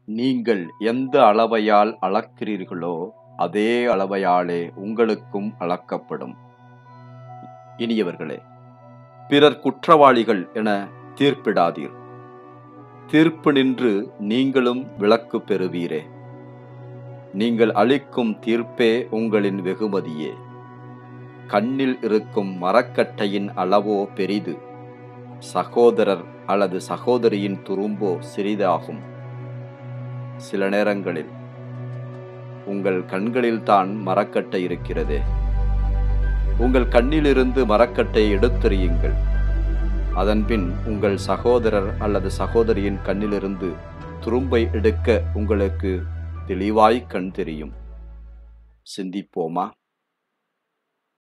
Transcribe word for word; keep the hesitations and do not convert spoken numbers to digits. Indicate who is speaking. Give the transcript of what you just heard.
Speaker 1: நீங்கள் எந்த அளவையால் அளக்கிறீர்களோ அதே அளவையாலே உங்களுக்கும் அளக்கப்படும். இனியவர்களே, பிறர் குற்றவாளிகள் என தீர்ப்பிடாதீர். தீர்ப்பு நின்று நீங்களும் விலக்கு பெறுவீரே. நீங்கள் அளிக்கும் தீர்ப்பே உங்களின் வெகுமதியே. கண்ணில் இருக்கும் மரக்கட்டையின் அளவோ பெரிது, சகோதரர் அல்லது சகோதரியின் துரும்போ சிறிதாகும். சில நேரங்களில் உங்கள் கண்களில்தான் மரக்கட்டை இருக்கிறதே. உங்கள் கண்ணிலிருந்து மரக்கட்டையை எடுத்தெறியுங்கள். அதன்பின் உங்கள் சகோதரர் அல்லது சகோதரியின் கண்ணிலிருந்து துரும்பை எடுக்க உங்களுக்கு தெளிவாய் கண் தெரியும். சிந்திப்போமா?